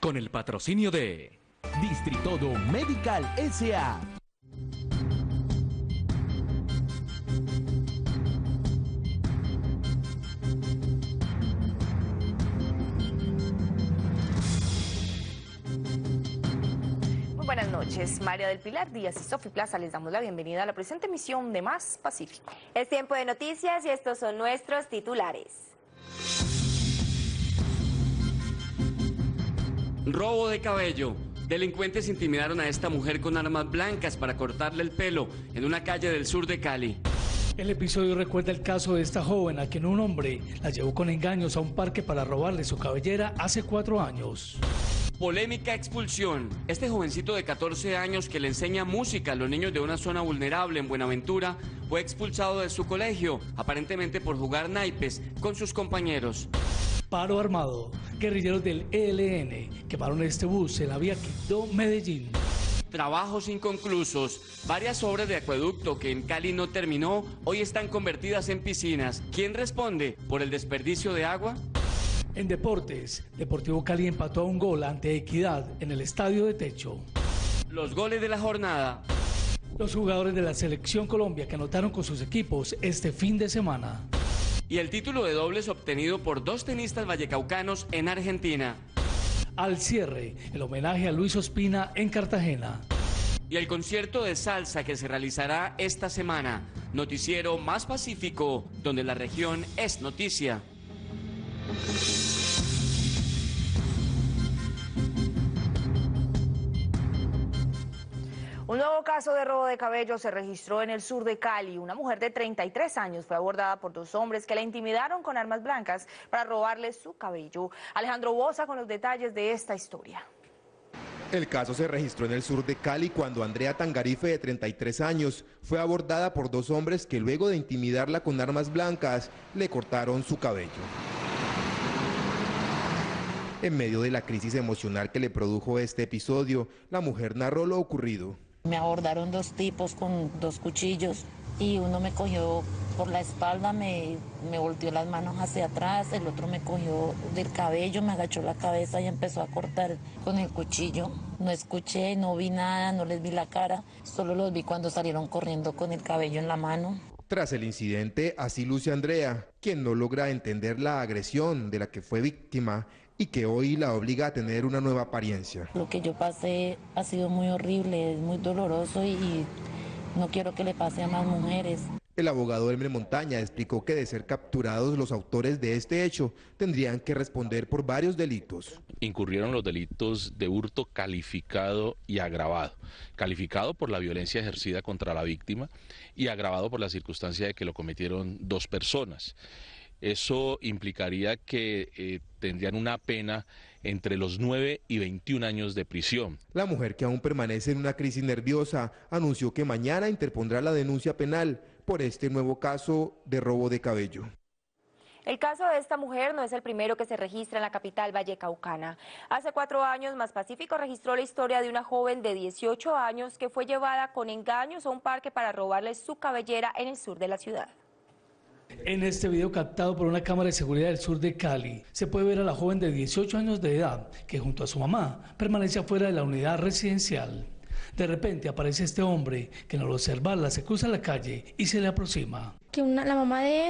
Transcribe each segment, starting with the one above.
con el patrocinio de Distritodo Medical S.A. Buenas noches, María del Pilar Díaz y Sofi Plaza, les damos la bienvenida a la presente emisión de Más Pacífico. Es tiempo de noticias y estos son nuestros titulares. Robo de cabello. Delincuentes intimidaron a esta mujer con armas blancas para cortarle el pelo en una calle del sur de Cali. El episodio recuerda el caso de esta joven a quien un hombre la llevó con engaños a un parque para robarle su cabellera hace 4 años. Polémica expulsión. Este jovencito de 14 años que le enseña música a los niños de una zona vulnerable en Buenaventura fue expulsado de su colegio, aparentemente por jugar naipes con sus compañeros. Paro armado. Guerrilleros del ELN quemaron este bus en la vía Quibdó-Medellín. Trabajos inconclusos. Varias obras de acueducto que en Cali no terminó, hoy están convertidas en piscinas. ¿Quién responde por el desperdicio de agua? En deportes, Deportivo Cali empató a un gol ante Equidad en el Estadio de Techo. Los goles de la jornada. Los jugadores de la Selección Colombia que anotaron con sus equipos este fin de semana. Y el título de dobles obtenido por 2 tenistas vallecaucanos en Argentina. Al cierre, el homenaje a Luis Ospina en Cartagena. Y el concierto de salsa que se realizará esta semana. Noticiero Más Pacífico, donde la región es noticia. Un nuevo caso de robo de cabello se registró en el sur de Cali. Una mujer de 33 años fue abordada por 2 hombres que la intimidaron con armas blancas para robarle su cabello. Alejandro Boza con los detalles de esta historia. El caso se registró en el sur de Cali cuando Andrea Tangarife, de 33 años, fue abordada por 2 hombres que luego de intimidarla con armas blancas, le cortaron su cabello. En medio de la crisis emocional que le produjo este episodio, la mujer narró lo ocurrido. Me abordaron 2 tipos con 2 cuchillos y uno me cogió por la espalda, me volteó las manos hacia atrás, el otro me cogió del cabello, me agachó la cabeza y empezó a cortar con el cuchillo. No escuché, no vi nada, no les vi la cara, solo los vi cuando salieron corriendo con el cabello en la mano. Tras el incidente, así luce Andrea, quien no logra entender la agresión de la que fue víctima y que hoy la obliga a tener una nueva apariencia. Lo que yo pasé ha sido muy horrible, es muy doloroso y no quiero que le pase a más mujeres. El abogado Elmer Montaña explicó que de ser capturados los autores de este hecho tendrían que responder por varios delitos. Incurrieron los delitos de hurto calificado y agravado. Calificado por la violencia ejercida contra la víctima y agravado por la circunstancia de que lo cometieron 2 personas. Eso implicaría que tendrían una pena entre los 9 y 21 años de prisión. La mujer, que aún permanece en una crisis nerviosa, anunció que mañana interpondrá la denuncia penal por este nuevo caso de robo de cabello. El caso de esta mujer no es el primero que se registra en la capital vallecaucana. Hace 4 años, Más Pacífico registró la historia de una joven de 18 años que fue llevada con engaños a un parque para robarle su cabellera en el sur de la ciudad. En este video captado por una cámara de seguridad del sur de Cali, se puede ver a la joven de 18 años de edad, que junto a su mamá permanece afuera de la unidad residencial. De repente aparece este hombre, que al observarla se cruza la calle y se le aproxima. La mamá de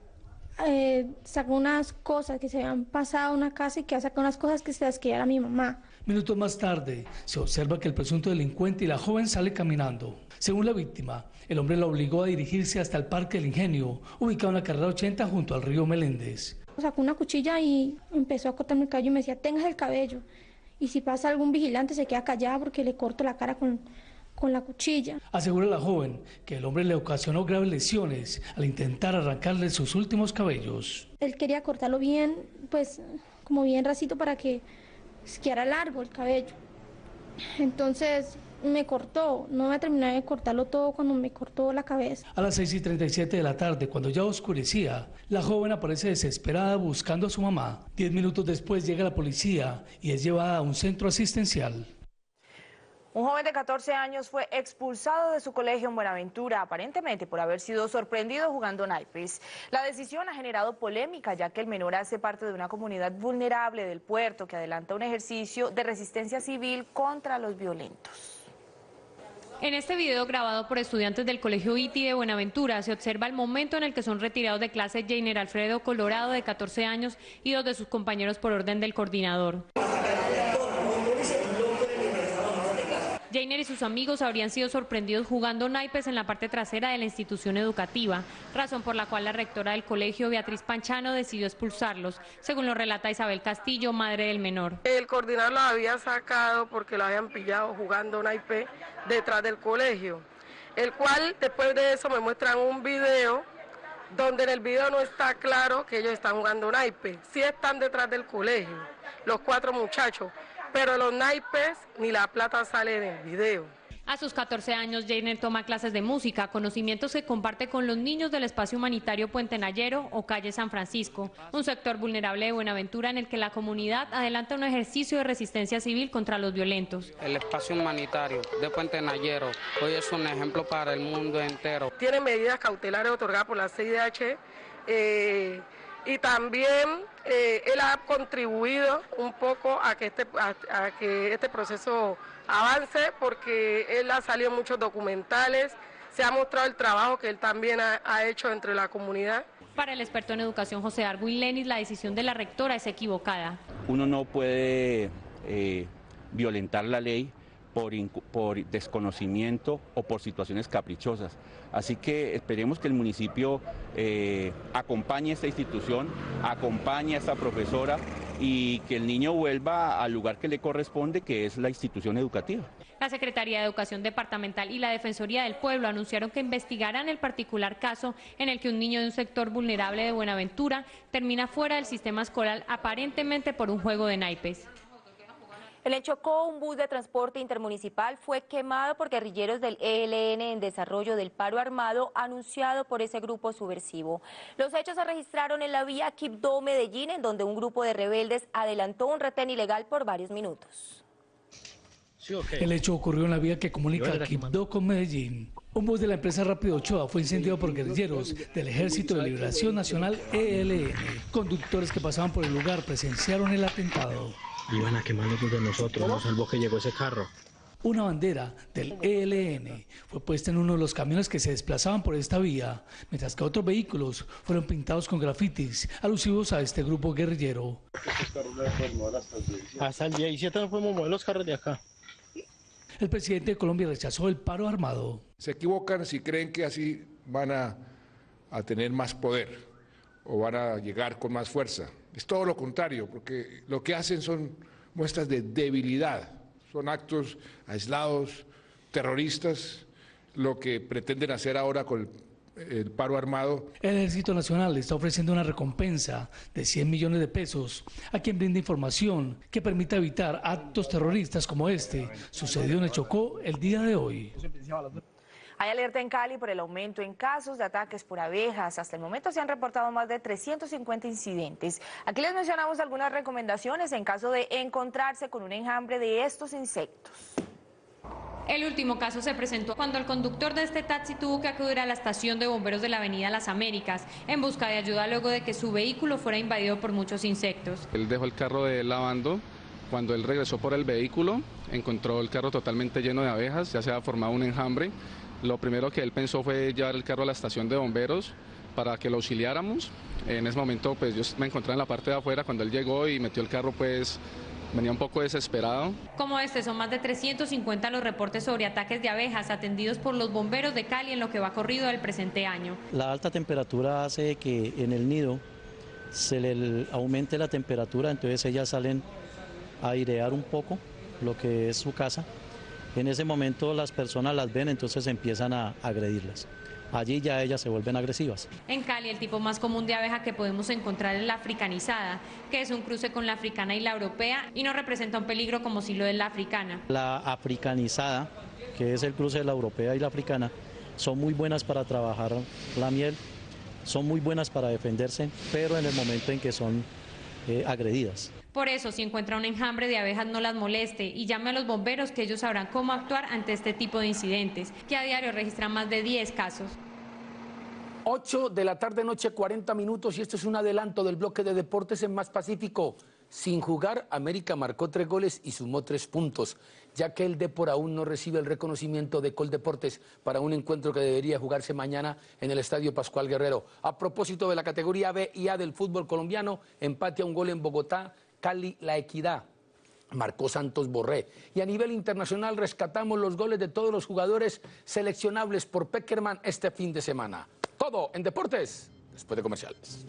él sacó unas cosas que se habían pasado a una casa y que sacó unas cosas que se las quería a mi mamá. Minutos más tarde, se observa que el presunto delincuente y la joven sale caminando. Según la víctima, el hombre la obligó a dirigirse hasta el Parque del Ingenio, ubicado en la carrera 80 junto al río Meléndez. Sacó una cuchilla y empezó a cortarme el cabello y me decía, tengas el cabello. Y si pasa algún vigilante se queda callada porque le corto la cara con la cuchilla. Asegura la joven que el hombre le ocasionó graves lesiones al intentar arrancarle sus últimos cabellos. Él quería cortarlo bien, pues como bien racito para que quedara largo el cabello. Entonces me cortó, no me terminé de cortarlo todo cuando me cortó la cabeza. A las 6:37 de la tarde, cuando ya oscurecía, la joven aparece desesperada buscando a su mamá. 10 minutos después llega la policía y es llevada a un centro asistencial. Un joven de 14 años fue expulsado de su colegio en Buenaventura, aparentemente por haber sido sorprendido jugando naipes. La decisión ha generado polémica, ya que el menor hace parte de una comunidad vulnerable del puerto que adelanta un ejercicio de resistencia civil contra los violentos. En este video grabado por estudiantes del Colegio ITI de Buenaventura se observa el momento en el que son retirados de clase Jainer Alfredo Colorado, de 14 años, y dos de sus compañeros por orden del coordinador. Jainer y sus amigos habrían sido sorprendidos jugando naipes en la parte trasera de la institución educativa, razón por la cual la rectora del colegio, Beatriz Panchano, decidió expulsarlos, según lo relata Isabel Castillo, madre del menor. El coordinador los había sacado porque lo habían pillado jugando naipe detrás del colegio, el cual después de eso me muestran un video donde en el video no está claro que ellos están jugando naipe, sí están detrás del colegio, los 4 muchachos. Pero los naipes ni la plata sale en el video. A sus 14 años, Jainer toma clases de música, conocimientos que comparte con los niños del espacio humanitario Puente Nayero o Calle San Francisco, un sector vulnerable de Buenaventura en el que la comunidad adelanta un ejercicio de resistencia civil contra los violentos. El espacio humanitario de Puente Nayero hoy es un ejemplo para el mundo entero. Tiene medidas cautelares otorgadas por la CIDH. Y también él ha contribuido un poco a que este proceso avance, porque él ha salido en muchos documentales, se ha mostrado el trabajo que él también ha hecho entre la comunidad. Para el experto en educación José Darwin Lenis, la decisión de la rectora es equivocada. Uno no puede violentar la ley por desconocimiento o por situaciones caprichosas. Así que esperemos que el municipio acompañe a esta institución, acompañe a esta profesora y que el niño vuelva al lugar que le corresponde, que es la institución educativa. La Secretaría de Educación Departamental y la Defensoría del Pueblo anunciaron que investigarán el particular caso en el que un niño de un sector vulnerable de Buenaventura termina fuera del sistema escolar aparentemente por un juego de naipes. En Chocó, un bus de transporte intermunicipal fue quemado por guerrilleros del ELN en desarrollo del paro armado anunciado por ese grupo subversivo. Los hechos se registraron en la vía Quibdó-Medellín, en donde un grupo de rebeldes adelantó un retén ilegal por varios minutos. El hecho ocurrió en la vía que comunica Quibdó con Medellín. Un bus de la empresa Rápido Ochoa fue incendiado por guerrilleros del Ejército de Liberación Nacional ELN. Conductores que pasaban por el lugar presenciaron el atentado. Iban a quemarnos de nosotros, nos salvó que llegó ese carro. Una bandera del ELN fue puesta en uno de los camiones que se desplazaban por esta vía, mientras que otros vehículos fueron pintados con grafitis alusivos a este grupo guerrillero. Hasta el 17 no podemos mover los carros de acá. El presidente de Colombia rechazó el paro armado. Se equivocan si creen que así van a tener más poder o van a llegar con más fuerza. Es todo lo contrario, porque lo que hacen son muestras de debilidad, son actos aislados, terroristas, lo que pretenden hacer ahora con el paro armado. El Ejército Nacional está ofreciendo una recompensa de 100 millones de pesos a quien brinde información que permita evitar actos terroristas como este, sucedió en el Chocó el día de hoy. Hay alerta en Cali por el aumento en casos de ataques por abejas. Hasta el momento se han reportado más de 350 incidentes. Aquí les mencionamos algunas recomendaciones en caso de encontrarse con un enjambre de estos insectos. El último caso se presentó cuando el conductor de este taxi tuvo que acudir a la estación de bomberos de la Avenida Las Américas en busca de ayuda luego de que su vehículo fuera invadido por muchos insectos. Él dejó el carro lavando. Cuando él regresó por el vehículo, encontró el carro totalmente lleno de abejas, ya se había formado un enjambre. Lo primero que él pensó fue llevar el carro a la estación de bomberos para que lo auxiliáramos. En ese momento pues yo me encontraba en la parte de afuera, cuando él llegó y metió el carro pues venía un poco desesperado. Como este, son más de 350 los reportes sobre ataques de abejas atendidos por los bomberos de Cali en lo que va corrido del presente año. La alta temperatura hace que en el nido se le aumente la temperatura, entonces ellas salen a airear un poco lo que es su casa. En ese momento las personas las ven, entonces empiezan a agredirlas. Allí ya ellas se vuelven agresivas. En Cali el tipo más común de abeja que podemos encontrar es la africanizada, que es un cruce con la africana y la europea y no representa un peligro como si lo es la africana. La africanizada, que es el cruce de la europea y la africana, son muy buenas para trabajar la miel, son muy buenas para defenderse, pero en el momento en que son agredidas. Por eso, si encuentra un enjambre de abejas, no las moleste y llame a los bomberos, que ellos sabrán cómo actuar ante este tipo de incidentes, que a diario registran más de 10 casos. 8 de la tarde, noche, 40 minutos, y esto es un adelanto del bloque de deportes en Más Pacífico. Sin jugar, América marcó 3 goles y sumó 3 puntos, ya que el Depor aún no recibe el reconocimiento de Coldeportes para un encuentro que debería jugarse mañana en el Estadio Pascual Guerrero. A propósito de la categoría B y A del fútbol colombiano, empate a un gol en Bogotá, Cali La Equidad. Marcó Santos Borré. Y a nivel internacional rescatamos los goles de todos los jugadores seleccionables por Pekerman este fin de semana. Todo en deportes, después de comerciales.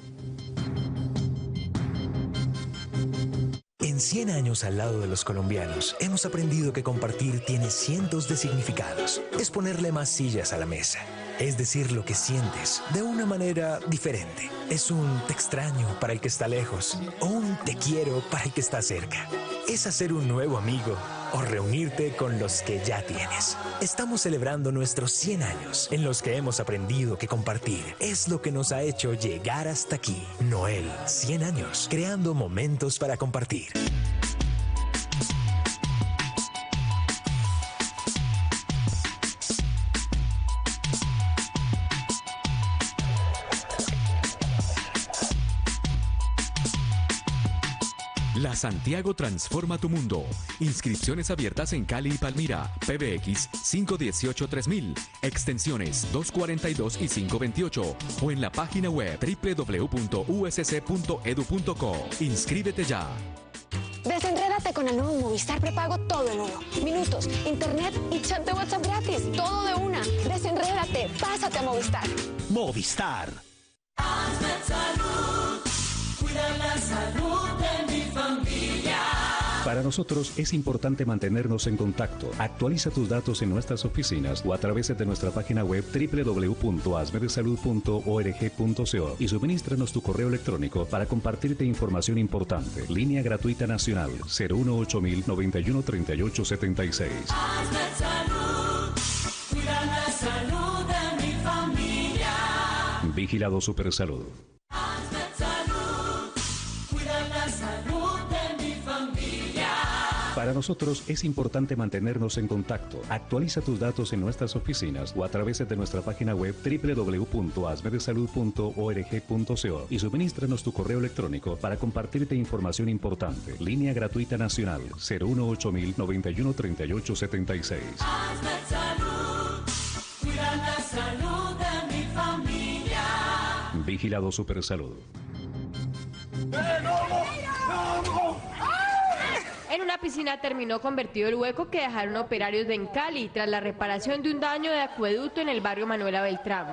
En 100 años al lado de los colombianos, hemos aprendido que compartir tiene cientos de significados. Es ponerle más sillas a la mesa. Es decir lo que sientes de una manera diferente. Es un te extraño para el que está lejos o un te quiero para el que está cerca. Es hacer un nuevo amigo o reunirte con los que ya tienes. Estamos celebrando nuestros 100 años en los que hemos aprendido que compartir es lo que nos ha hecho llegar hasta aquí. Noel, 100 años, creando momentos para compartir. La Santiago transforma tu mundo. Inscripciones abiertas en Cali y Palmira. PBX 518-3000. Extensiones 242 y 528. O en la página web www.usc.edu.co. Inscríbete ya. Desenrédate con el nuevo Movistar Prepago todo en uno. Minutos, internet y chat de WhatsApp gratis. Todo de una. Desenrédate. Pásate a Movistar. Movistar. Hazme salud. Cuida la salud de mi familia. Para nosotros es importante mantenernos en contacto. Actualiza tus datos en nuestras oficinas o a través de nuestra página web www.asmedesalud.org.co y suministranos tu correo electrónico para compartirte información importante. Línea gratuita nacional 018 91 38 76. Hazme salud. Cuida la salud de mi familia. Vigilado Supersalud. Para nosotros es importante mantenernos en contacto. Actualiza tus datos en nuestras oficinas o a través de nuestra página web www.asmedesalud.org.co y suministranos tu correo electrónico para compartirte información importante. Línea gratuita nacional 018 91 38 76. Hazme salud. Cuida la salud de mi familia. Vigilado Supersalud. En una piscina terminó convertido el hueco que dejaron operarios de Cali tras la reparación de un daño de acueducto en el barrio Manuela Beltrán.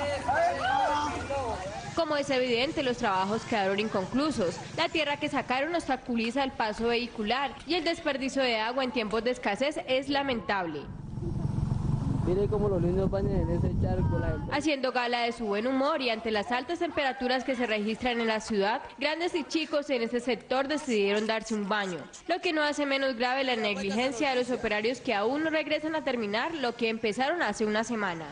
Como es evidente, los trabajos quedaron inconclusos. La tierra que sacaron obstaculiza el paso vehicular y el desperdicio de agua en tiempos de escasez es lamentable. Mire cómo los niños bañan en ese charco. Haciendo gala de su buen humor y ante las altas temperaturas que se registran en la ciudad, grandes y chicos en este sector decidieron darse un baño, lo que no hace menos grave la negligencia de los operarios que aún no regresan a terminar lo que empezaron hace una semana.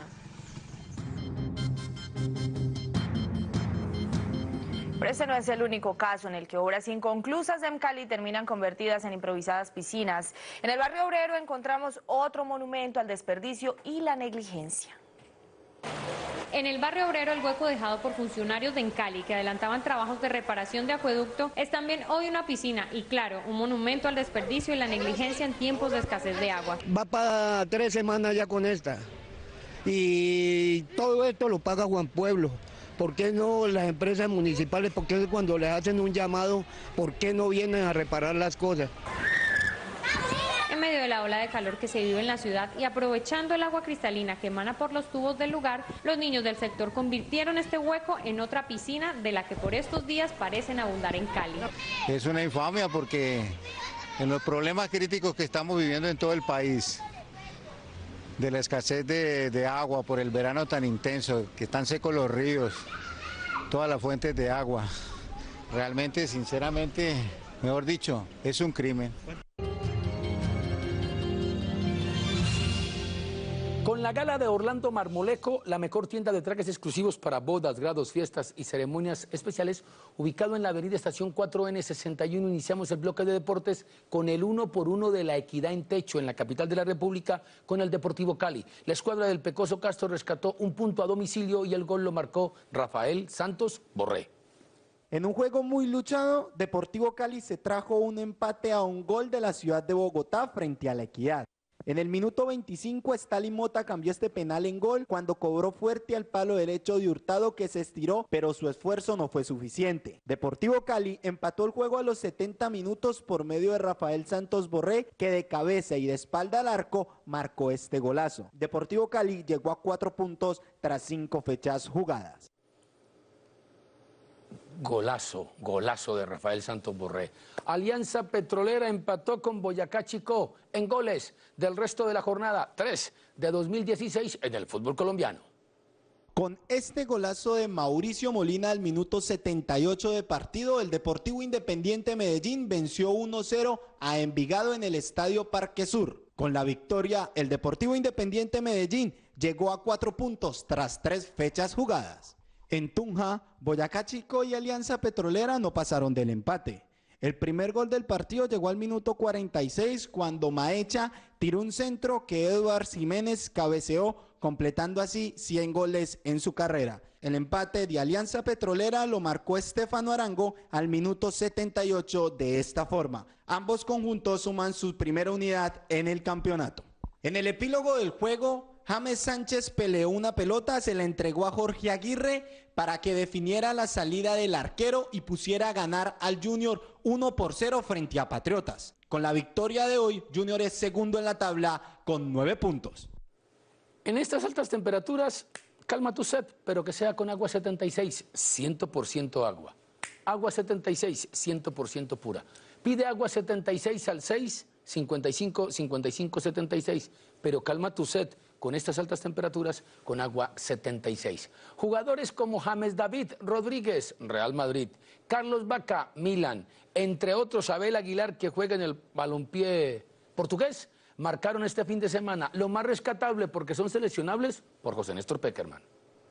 Pero este no es el único caso en el que obras inconclusas en Cali terminan convertidas en improvisadas piscinas. En el barrio obrero encontramos otro monumento al desperdicio y la negligencia. En el barrio obrero, el hueco dejado por funcionarios de Cali que adelantaban trabajos de reparación de acueducto es también hoy una piscina y, claro, un monumento al desperdicio y la negligencia en tiempos de escasez de agua. Va para 3 semanas ya con esta. Y todo esto lo paga Juan Pueblo. ¿Por qué no las empresas municipales? ¿Por qué cuando les hacen un llamado, por qué no vienen a reparar las cosas? En medio de la ola de calor que se vive en la ciudad y aprovechando el agua cristalina que emana por los tubos del lugar, los niños del sector convirtieron este hueco en otra piscina de la que por estos días parecen abundar en Cali. Es una infamia porque en los problemas críticos que estamos viviendo en todo el país, de la escasez de agua por el verano tan intenso, que están secos los ríos, todas las fuentes de agua. Realmente, sinceramente, mejor dicho, es un crimen. Con Con la gala de Orlando Marmolejo, la mejor tienda de trajes exclusivos para bodas, grados, fiestas y ceremonias especiales, ubicado en la avenida Estación 4N61, iniciamos el bloque de deportes con el 1x1 de la Equidad en Techo, en la capital de la República, con el Deportivo Cali. La escuadra del Pecoso Castro rescató un punto a domicilio y el gol lo marcó Rafael Santos Borré. En un juego muy luchado, Deportivo Cali se trajo un empate a un gol de la ciudad de Bogotá frente a la Equidad. En el minuto 25, Stalin Mota cambió este penal en gol cuando cobró fuerte al palo derecho de Hurtado, que se estiró, pero su esfuerzo no fue suficiente. Deportivo Cali empató el juego a los 70 minutos por medio de Rafael Santos Borré, que de cabeza y de espalda al arco marcó este golazo. Deportivo Cali llegó a 4 puntos tras 5 fechas jugadas. Golazo, golazo de Rafael Santos Borré. Alianza Petrolera empató con Boyacá Chicó en goles del resto de la jornada 3 de 2016 en el fútbol colombiano. Con este golazo de Mauricio Molina al minuto 78 de partido, el Deportivo Independiente Medellín venció 1-0 a Envigado en el Estadio Parque Sur. Con la victoria, el Deportivo Independiente Medellín llegó a 4 puntos tras 3 fechas jugadas. En Tunja, Boyacá Chicó y Alianza Petrolera no pasaron del empate. El primer gol del partido llegó al minuto 46 cuando Maecha tiró un centro que Eduard Jiménez cabeceó, completando así 100 goles en su carrera. El empate de Alianza Petrolera lo marcó Estefano Arango al minuto 78 de esta forma. Ambos conjuntos suman su primera unidad en el campeonato. En el epílogo del juego, James Sánchez peleó una pelota, se la entregó a Jorge Aguirre para que definiera la salida del arquero y pusiera a ganar al Junior 1-0 frente a Patriotas. Con la victoria de hoy, Junior es segundo en la tabla con 9 puntos. En estas altas temperaturas, calma tu sed, pero que sea con agua 76, 100% agua. Agua 76, 100% pura. Pide agua 76 al 6, 55 55 76, pero calma tu sed con estas altas temperaturas con agua 76. Jugadores como James David Rodríguez, Real Madrid, Carlos Vaca, Milan, entre otros Abel Aguilar, que juega en el balompié portugués, marcaron este fin de semana. Lo más rescatable, porque son seleccionables, por José Néstor Peckerman.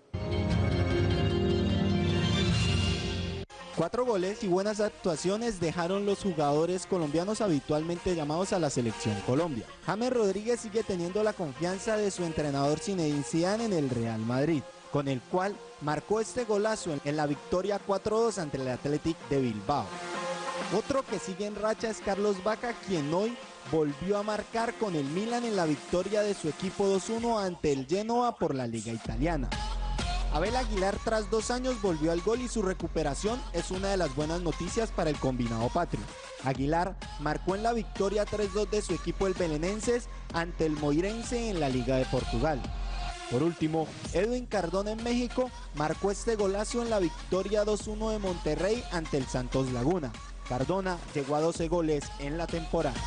4 goles y buenas actuaciones dejaron los jugadores colombianos habitualmente llamados a la selección Colombia. James Rodríguez sigue teniendo la confianza de su entrenador Zinedine Zidane en el Real Madrid, con el cual marcó este golazo en la victoria 4-2 ante el Athletic de Bilbao. Otro que sigue en racha es Carlos Vaca, quien hoy volvió a marcar con el Milan en la victoria de su equipo 2-1 ante el Genoa por la Liga Italiana. Abel Aguilar, tras 2 años, volvió al gol y su recuperación es una de las buenas noticias para el combinado patrio. Aguilar marcó en la victoria 3-2 de su equipo el Belenenses ante el Moirense en la Liga de Portugal. Por último, Edwin Cardona en México marcó este golazo en la victoria 2-1 de Monterrey ante el Santos Laguna. Cardona llegó a 12 goles en la temporada.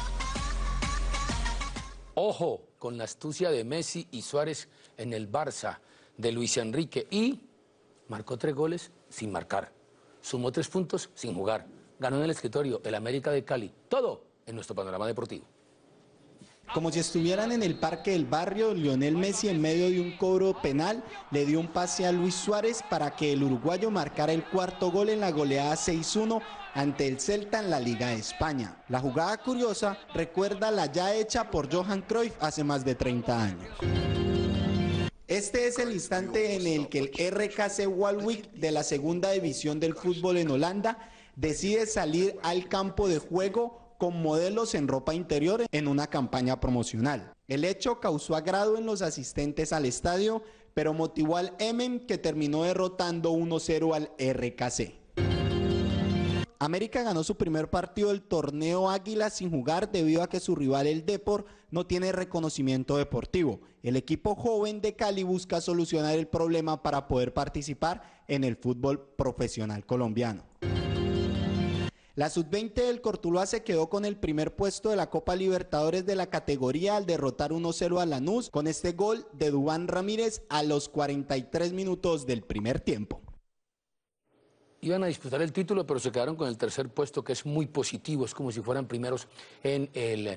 Ojo con la astucia de Messi y Suárez en el Barça de Luis Enrique, y marcó 3 goles sin marcar, sumó 3 puntos sin jugar, ganó en el escritorio el América de Cali. Todo en nuestro panorama deportivo. Como si estuvieran en el Parque del Barrio, Lionel Messi, en medio de un cobro penal, le dio un pase a Luis Suárez para que el uruguayo marcara el 4º gol en la goleada 6-1 ante el Celta en la Liga de España. La jugada curiosa recuerda la ya hecha por Johan Cruyff hace más de 30 años. Este es el instante en el que el RKC Waalwijk de la segunda división del fútbol en Holanda decide salir al campo de juego con modelos en ropa interior en una campaña promocional. El hecho causó agrado en los asistentes al estadio, pero motivó al Emmen, que terminó derrotando 1-0 al RKC. América ganó su primer partido del torneo Águila sin jugar debido a que su rival el Depor no tiene reconocimiento deportivo. El equipo joven de Cali busca solucionar el problema para poder participar en el fútbol profesional colombiano. La sub-20 del Cortuluá se quedó con el primer puesto de la Copa Libertadores de la categoría al derrotar 1-0 a Lanús con este gol de Duván Ramírez a los 43 minutos del primer tiempo. Iban a disputar el título, pero se quedaron con el tercer puesto, que es muy positivo, es como si fueran primeros en el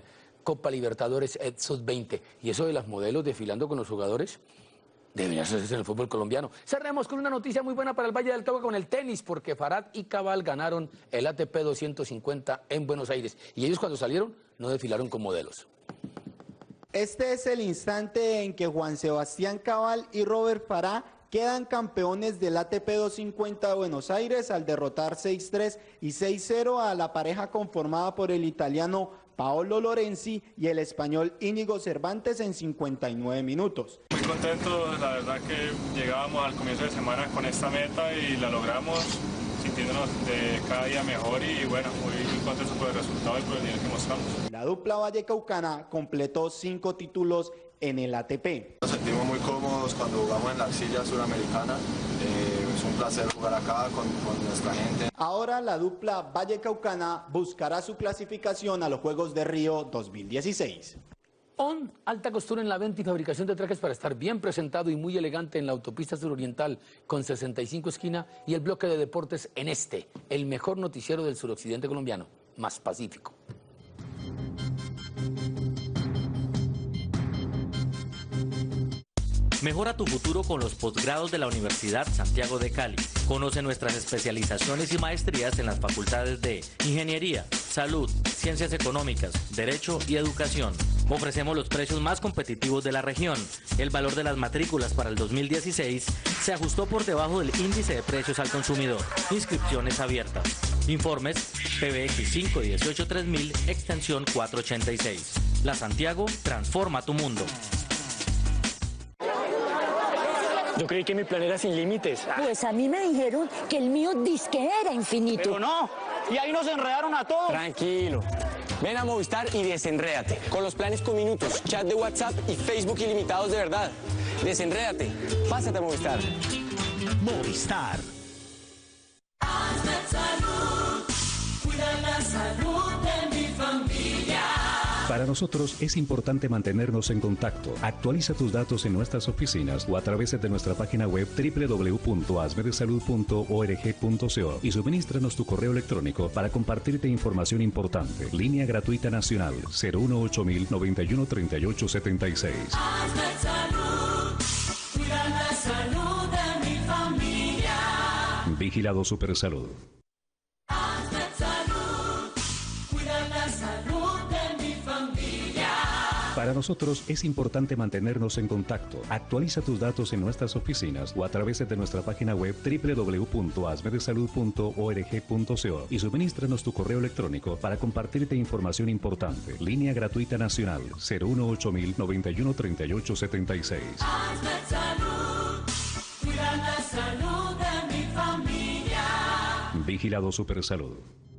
Copa Libertadores Sub-20. Y eso de las modelos desfilando con los jugadores debería hacerse en el fútbol colombiano. Cerremos con una noticia muy buena para el Valle del Cauca con el tenis, porque Farad y Cabal ganaron el ATP 250 en Buenos Aires. Y ellos cuando salieron no desfilaron con modelos. Este es el instante en que Juan Sebastián Cabal y Robert Farah quedan campeones del ATP 250 de Buenos Aires al derrotar 6-3 y 6-0 a la pareja conformada por el italiano Paolo Lorenzi y el español Íñigo Cervantes en 59 minutos. Muy contentos, la verdad que llegábamos al comienzo de semana con esta meta y la logramos, sintiéndonos de cada día mejor y bueno, muy contentos por el resultado y por el nivel que mostramos. La dupla vallecaucana completó 5 títulos en el ATP. Nos sentimos muy cómodos cuando jugamos en la arcilla suramericana. Es un placer jugar acá con nuestra gente. Ahora la dupla vallecaucana buscará su clasificación a los Juegos de Río 2016. ON, alta costura en la venta y fabricación de trajes para estar bien presentado y muy elegante en la autopista suroriental con 65 esquina y el bloque de deportes en el mejor noticiero del suroccidente colombiano, Más Pacífico. Mejora tu futuro con los posgrados de la Universidad Santiago de Cali. Conoce nuestras especializaciones y maestrías en las facultades de Ingeniería, Salud, Ciencias Económicas, Derecho y Educación. Ofrecemos los precios más competitivos de la región. El valor de las matrículas para el 2016 se ajustó por debajo del índice de precios al consumidor. Inscripciones abiertas. Informes PBX 518-3000, extensión 486. La Santiago transforma tu mundo. Yo creí que mi plan era sin límites. Pues a mí me dijeron que el mío disque era infinito. Pero no, y ahí nos enredaron a todos. Tranquilo. Ven a Movistar y desenrédate. Con los planes con minutos, chat de WhatsApp y Facebook ilimitados de verdad. Desenrédate. Pásate a Movistar. Movistar. Hazme salud, cuida la salud de mi familia. Para nosotros es importante mantenernos en contacto. Actualiza tus datos en nuestras oficinas o a través de nuestra página web www.asmedesalud.org.co y suministranos tu correo electrónico para compartirte información importante. Línea gratuita nacional 018 91 38 76. Hazme salud, cuida la salud de mi familia. Vigilado Supersalud. Hazme salud, cuida la salud de mi familia. Para nosotros es importante mantenernos en contacto. Actualiza tus datos en nuestras oficinas o a través de nuestra página web www.asmedesalud.org.co y suministranos tu correo electrónico para compartirte información importante. Línea gratuita nacional 018 91 38 76. Hazme salud, cuida la salud de mi familia. Vigilado Supersalud.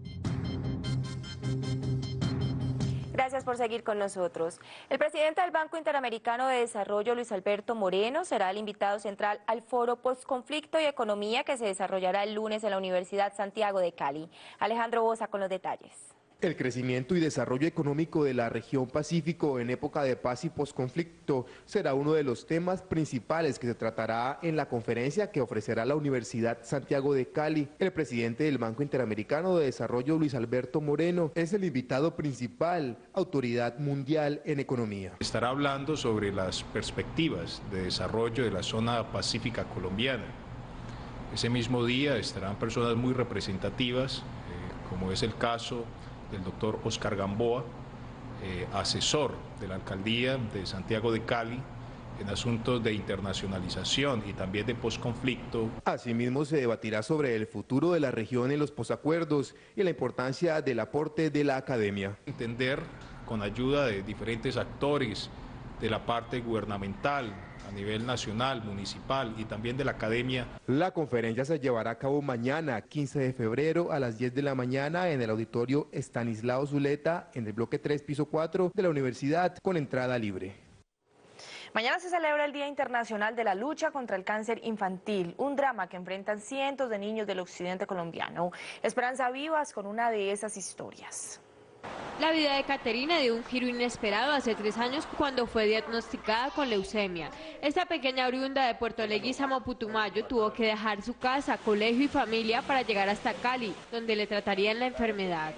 Gracias por seguir con nosotros. El presidente del Banco Interamericano de Desarrollo, Luis Alberto Moreno, será el invitado central al foro Postconflicto y Economía que se desarrollará el lunes en la Universidad Santiago de Cali. Alejandro Boza con los detalles. El crecimiento y desarrollo económico de la región Pacífico en época de paz y posconflicto será uno de los temas principales que se tratará en la conferencia que ofrecerá la Universidad Santiago de Cali. El presidente del Banco Interamericano de Desarrollo, Luis Alberto Moreno, es el invitado principal, autoridad mundial en economía. Estará hablando sobre las perspectivas de desarrollo de la zona pacífica colombiana. Ese mismo día estarán personas muy representativas, como es el caso del doctor Oscar Gamboa, asesor de la alcaldía de Santiago de Cali en asuntos de internacionalización y también de posconflicto. Asimismo se debatirá sobre el futuro de la región en los posacuerdos y la importancia del aporte de la academia. Entender con ayuda de diferentes actores de la parte gubernamental, a nivel nacional, municipal y también de la academia. La conferencia se llevará a cabo mañana, 15 de febrero, a las 10 de la mañana en el auditorio Estanislao Zuleta, en el bloque 3, piso 4 de la universidad, con entrada libre. Mañana se celebra el Día Internacional de la Lucha contra el Cáncer Infantil, un drama que enfrentan cientos de niños del occidente colombiano. Esperanza Vivas con una de esas historias. La vida de Caterina dio un giro inesperado hace 3 años cuando fue diagnosticada con leucemia. Esta pequeña oriunda de Puerto Leguízamo, Putumayo, tuvo que dejar su casa, colegio y familia para llegar hasta Cali, donde le tratarían la enfermedad.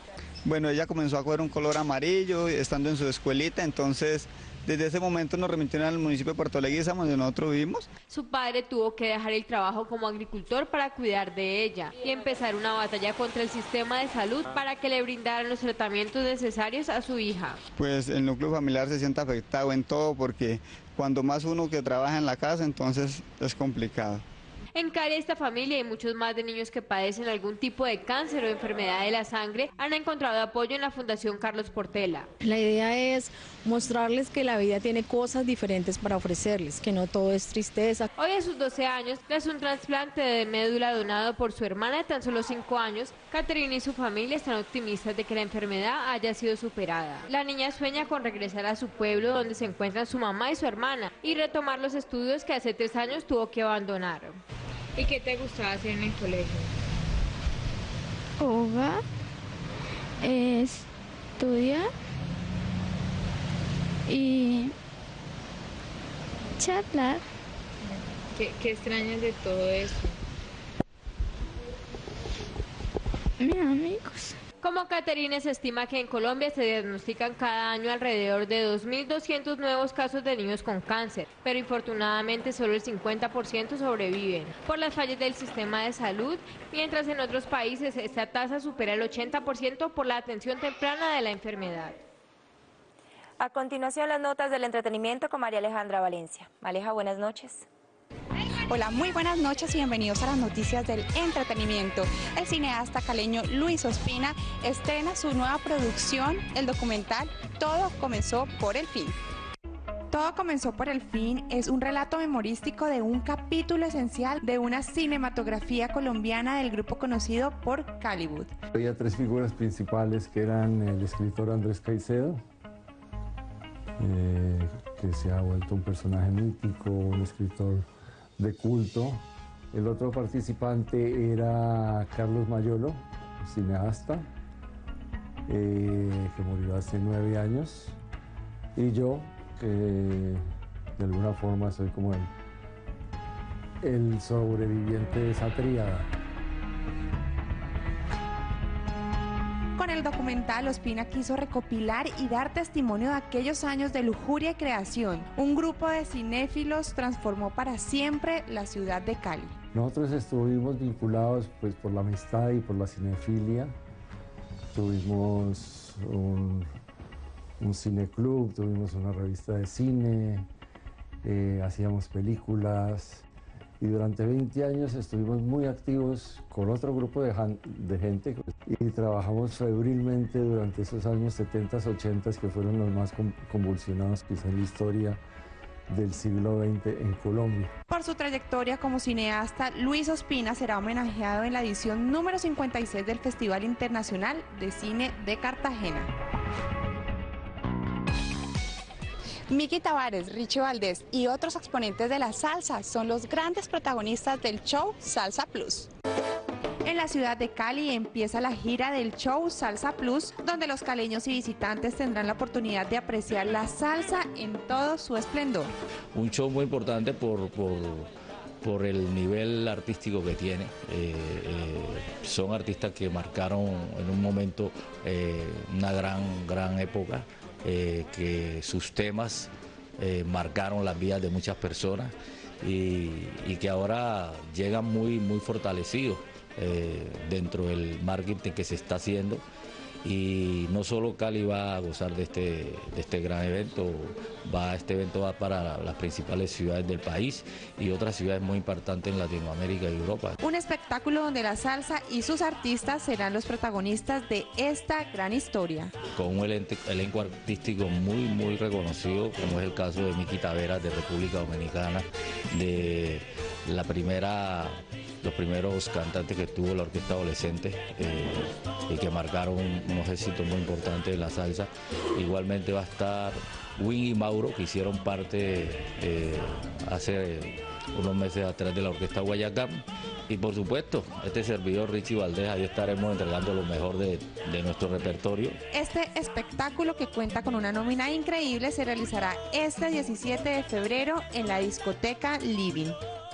Bueno, ella comenzó a coger un color amarillo estando en su escuelita, entonces desde ese momento nos remitieron al municipio de Puerto Leguízamo, donde nosotros vivimos. Su padre tuvo que dejar el trabajo como agricultor para cuidar de ella y empezar una batalla contra el sistema de salud para que le brindaran los tratamientos necesarios a su hija. Pues el núcleo familiar se siente afectado en todo porque cuando más uno que trabaja en la casa, entonces es complicado. En Cali, esta familia y muchos más de niños que padecen algún tipo de cáncer o enfermedad de la sangre han encontrado apoyo en la Fundación Carlos Portela. La idea es mostrarles que la vida tiene cosas diferentes para ofrecerles, que no todo es tristeza. Hoy a sus 12 años, tras un trasplante de médula donado por su hermana de tan solo 5 años, Caterina y su familia están optimistas de que la enfermedad haya sido superada. La niña sueña con regresar a su pueblo donde se encuentran su mamá y su hermana y retomar los estudios que hace 3 años tuvo que abandonar. ¿Y qué te gustaba hacer en el colegio? Jugar, estudiar y charlar. ¿Qué extrañas de todo eso? Mis amigos. Como Caterina, se estima que en Colombia se diagnostican cada año alrededor de 2.200 nuevos casos de niños con cáncer, pero infortunadamente solo el 50% sobreviven por las fallas del sistema de salud, mientras en otros países esta tasa supera el 80% por la atención temprana de la enfermedad. A continuación, las notas del entretenimiento con María Alejandra Valencia. Aleja, buenas noches. Hola, muy buenas noches y bienvenidos a las noticias del entretenimiento. El cineasta caleño Luis Ospina estrena su nueva producción, el documental Todo comenzó por el fin. Todo comenzó por el fin es un relato memorístico de un capítulo esencial de una cinematografía colombiana del grupo conocido por Callywood. Había 3 figuras principales que eran el escritor Andrés Caicedo, que se ha vuelto un personaje mítico, un escritor de culto. El otro participante era Carlos Mayolo, cineasta, que murió hace 9 años, y yo, que de alguna forma soy como el sobreviviente de esa tríada. Con el documental, Ospina quiso recopilar y dar testimonio de aquellos años de lujuria y creación. Un grupo de cinéfilos transformó para siempre la ciudad de Cali. Nosotros estuvimos vinculados pues, por la amistad y por la cinefilia. Tuvimos un cineclub, tuvimos una revista de cine, hacíamos películas. Y durante 20 años estuvimos muy activos con otro grupo de gente y trabajamos febrilmente durante esos años 70s, 80s, que fueron los más convulsionados quizá en la historia del siglo XX en Colombia. Por su trayectoria como cineasta, Luis Ospina será homenajeado en la edición número 56 del Festival Internacional de Cine de Cartagena. Miki Tavares, Richie Valdés y otros exponentes de la salsa son los grandes protagonistas del show Salsa Plus. En la ciudad de Cali empieza la gira del show Salsa Plus, donde los caleños y visitantes tendrán la oportunidad de apreciar la salsa en todo su esplendor. Un show muy importante por el nivel artístico que tiene. Son artistas que marcaron en un momento una gran época. Que sus temas marcaron las vidas de muchas personas y que ahora llegan muy fortalecidos dentro del marketing que se está haciendo. Y no solo Cali va a gozar de este gran evento, este evento va para las principales ciudades del país y otras ciudades muy importantes en Latinoamérica y Europa. Un espectáculo donde la salsa y sus artistas serán los protagonistas de esta gran historia. Con un elenco artístico muy reconocido, como es el caso de Miki Tavares de República Dominicana, de los primeros cantantes que tuvo la orquesta adolescente y que marcaron unos éxitos muy importantes de la salsa. Igualmente va a estar Win y Mauro, que hicieron parte hace unos meses atrás de la orquesta Guayacán. Y por supuesto, este servidor Richie Valdés, ahí estaremos entregando lo mejor de nuestro repertorio. Este espectáculo, que cuenta con una nómina increíble, se realizará este 17 de febrero en la discoteca Living.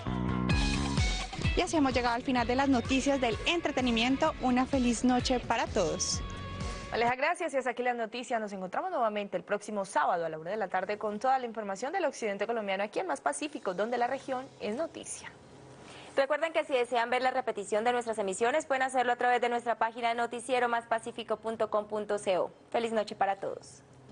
Y así hemos llegado al final de las noticias del entretenimiento. Una feliz noche para todos. Aleja, gracias. Y hasta aquí las noticias. Nos encontramos nuevamente el próximo sábado a la 1 de la tarde con toda la información del occidente colombiano aquí en Más Pacífico, donde la región es noticia. Recuerden que si desean ver la repetición de nuestras emisiones, pueden hahacerlo a través de nuestra página de noticieromaspacifico.com.co. Feliz noche para todos.